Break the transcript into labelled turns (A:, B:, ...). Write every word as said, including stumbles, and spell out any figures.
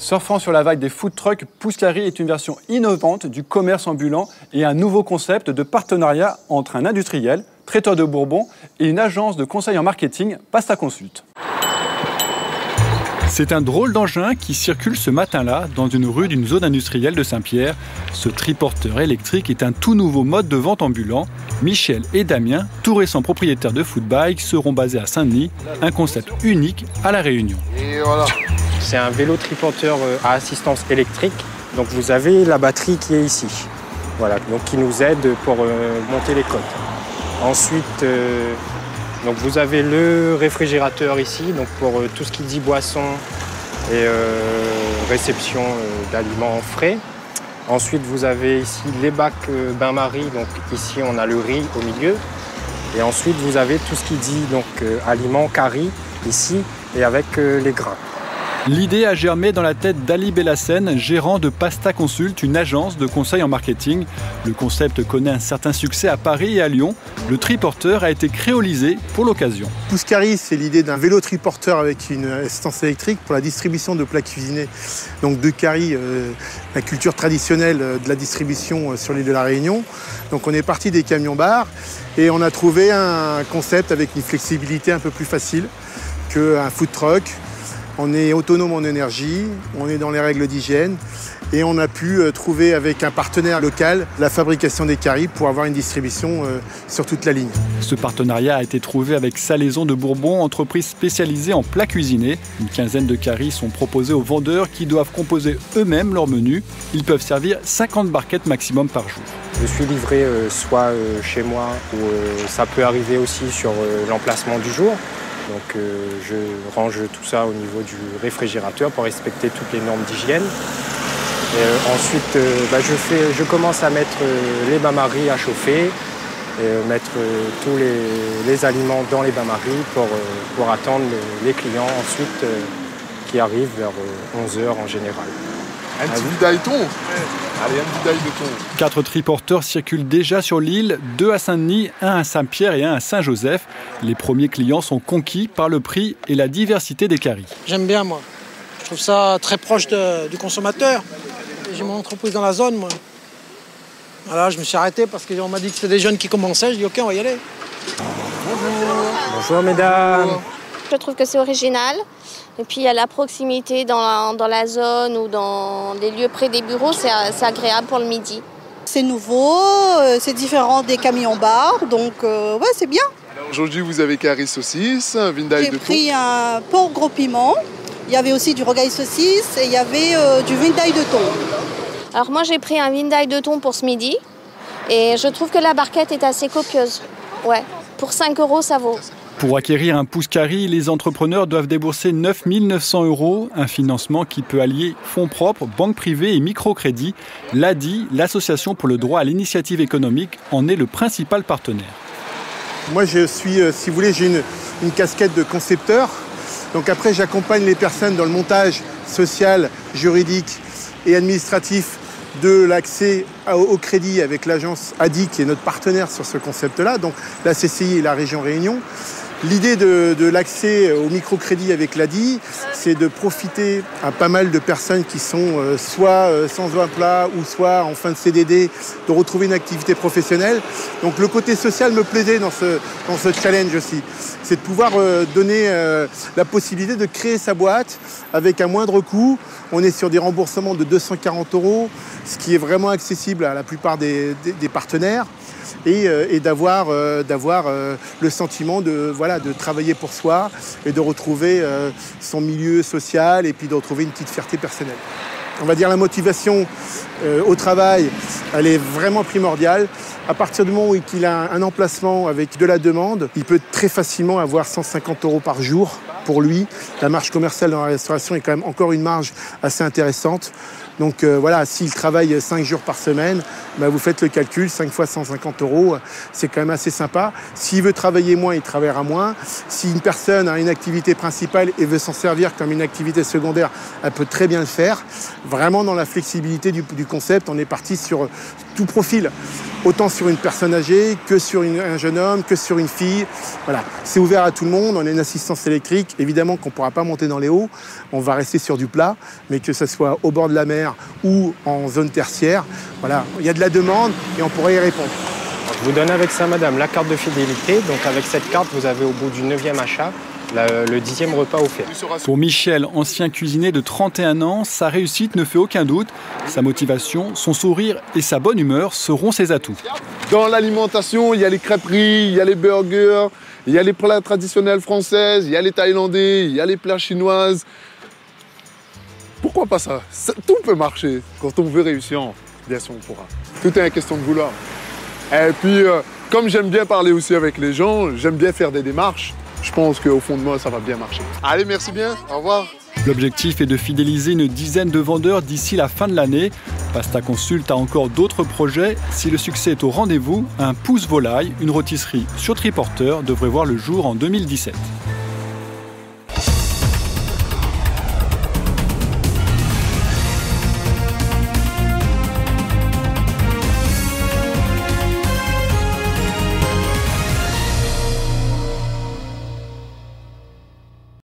A: Surfant sur la vague des food trucks, Pousse-Carry est une version innovante du commerce ambulant et un nouveau concept de partenariat entre un industriel, Traiteur de Bourbon, et une agence de conseil en marketing, Pasta Consult. C'est un drôle d'engin qui circule ce matin-là dans une rue d'une zone industrielle de Saint-Pierre. Ce triporteur électrique est un tout nouveau mode de vente ambulant. Michel et Damien, tout récents propriétaires de Foodbike, seront basés à Saint-Denis, un concept unique à La Réunion.
B: Et voilà.
C: C'est un vélo triporteur à assistance électrique. Donc vous avez la batterie qui est ici, voilà, donc qui nous aide pour euh, monter les côtes. Ensuite, euh, donc vous avez le réfrigérateur ici, donc pour euh, tout ce qui dit boisson et euh, réception euh, d'aliments frais. Ensuite, vous avez ici les bacs euh, bain-marie, donc ici on a le riz au milieu. Et ensuite, vous avez tout ce qui dit donc euh, aliments curry ici et avec euh, les grains.
A: L'idée a germé dans la tête d'Ali Bellassène, gérant de Pasta Consult, une agence de conseil en marketing. Le concept connaît un certain succès à Paris et à Lyon. Le triporteur a été créolisé pour l'occasion.
D: Pousse-Carry, c'est l'idée d'un vélo triporteur avec une assistance électrique pour la distribution de plats cuisinés. Donc de curry, euh, la culture traditionnelle de la distribution sur l'île de la Réunion. Donc on est parti des camions-bars et on a trouvé un concept avec une flexibilité un peu plus facile qu'un food truck. On est autonome en énergie, on est dans les règles d'hygiène et on a pu trouver avec un partenaire local la fabrication des currys pour avoir une distribution sur toute la ligne.
A: Ce partenariat a été trouvé avec Salaison de Bourbon, entreprise spécialisée en plats cuisinés. Une quinzaine de currys sont proposés aux vendeurs qui doivent composer eux-mêmes leur menu. Ils peuvent servir cinquante barquettes maximum par jour.
C: Je suis livré euh, soit euh, chez moi ou euh, ça peut arriver aussi sur euh, l'emplacement du jour. Donc euh, je range tout ça au niveau du réfrigérateur pour respecter toutes les normes d'hygiène. Et euh, ensuite, euh, bah, je, fais, je commence à mettre euh, les bains-maries à chauffer, et euh, mettre euh, tous les, les aliments dans les bains-maries pour, euh, pour attendre les, les clients ensuite euh, qui arrivent vers euh, onze heures en général.
B: Un petit vidailleton. Allez, un vidailleton.
A: Quatre triporteurs circulent déjà sur l'île, deux à Saint-Denis, un à Saint-Pierre et un à Saint-Joseph. Les premiers clients sont conquis par le prix et la diversité des currys.
E: J'aime bien, moi. Je trouve ça très proche de, du consommateur. J'ai mon entreprise dans la zone, moi. Voilà, je me suis arrêté parce qu'on m'a dit que c'était des jeunes qui commençaient. Je dis ok, on va y aller.
C: Bonjour. Bonjour, mesdames. Bonjour.
F: Je trouve que c'est original. Et puis il y a la proximité dans la, dans la zone ou dans des lieux près des bureaux, c'est agréable pour le midi.
G: C'est nouveau, c'est différent des camions-bars, donc euh, ouais, c'est bien.
B: Aujourd'hui, vous avez curry saucisse, un vindalь de thon.
G: J'ai pris un porc gros piment, il y avait aussi du rogaille saucisse et il y avait euh, du vindalь de thon.
F: Alors moi j'ai pris un vindalь de thon pour ce midi et je trouve que la barquette est assez copieuse. Ouais, pour cinq euros ça vaut.
A: Pour acquérir un Pousse-Carry, les entrepreneurs doivent débourser neuf mille neuf cents euros, un financement qui peut allier fonds propres, banque privée et microcrédit. L'A D I, l'Association pour le droit à l'initiative économique, en est le principal partenaire.
D: Moi, je suis, si vous voulez, j'ai une, une casquette de concepteur. Donc après, j'accompagne les personnes dans le montage social, juridique et administratif de l'accès au crédit avec l'agence A D I, qui est notre partenaire sur ce concept-là, donc la C C I et la région Réunion. L'idée de, de l'accès au microcrédit avec l'A D I, c'est de profiter à pas mal de personnes qui sont euh, soit euh, sans emploi ou soit en fin de C D D, de retrouver une activité professionnelle. Donc le côté social me plaisait dans ce, dans ce challenge aussi. C'est de pouvoir euh, donner euh, la possibilité de créer sa boîte avec un moindre coût. On est sur des remboursements de deux cent quarante euros, ce qui est vraiment accessible à la plupart des, des, des partenaires. Et, euh, et d'avoir euh, d'avoir euh, le sentiment de, voilà, de travailler pour soi et de retrouver euh, son milieu social et puis de retrouver une petite fierté personnelle. On va dire la motivation euh, au travail, elle est vraiment primordiale. À partir du moment où il a un emplacement avec de la demande, il peut très facilement avoir cent cinquante euros par jour pour lui. La marge commerciale dans la restauration est quand même encore une marge assez intéressante. Donc euh, voilà, s'il travaille cinq jours par semaine, bah, vous faites le calcul, cinq fois cent cinquante euros, c'est quand même assez sympa. S'il veut travailler moins, il travaillera moins. Si une personne a une activité principale et veut s'en servir comme une activité secondaire, elle peut très bien le faire. Vraiment dans la flexibilité du, du concept, on est parti sur tout profil. Autant sur une personne âgée que sur une, un jeune homme, que sur une fille. Voilà, c'est ouvert à tout le monde. On a une assistance électrique. Évidemment qu'on ne pourra pas monter dans les hauts. On va rester sur du plat, mais que ce soit au bord de la mer ou en zone tertiaire. Voilà, il y a de la demande et on pourrait y répondre.
C: Je vous donne avec ça, madame, la carte de fidélité. Donc avec cette carte, vous avez au bout du neuvième achat la, le dixième repas offert.
A: Pour Michel, ancien cuisinier de trente et un ans, sa réussite ne fait aucun doute. Sa motivation, son sourire et sa bonne humeur seront ses atouts.
B: Dans l'alimentation, il y a les crêperies, il y a les burgers, il y a les plats traditionnels français, il y a les thaïlandais, il y a les plats chinoises. Pourquoi pas ça? ça Tout peut marcher. Quand on veut réussir, bien sûr on pourra. Tout est une question de vouloir. Et puis, euh, comme j'aime bien parler aussi avec les gens, j'aime bien faire des démarches, je pense qu'au fond de moi, ça va bien marcher. Allez, merci bien. Au revoir.
A: L'objectif est de fidéliser une dizaine de vendeurs d'ici la fin de l'année. Pasta Consult a encore d'autres projets. Si le succès est au rendez-vous, un pouce volaille, une rôtisserie sur triporteur, devrait voir le jour en deux mille dix-sept.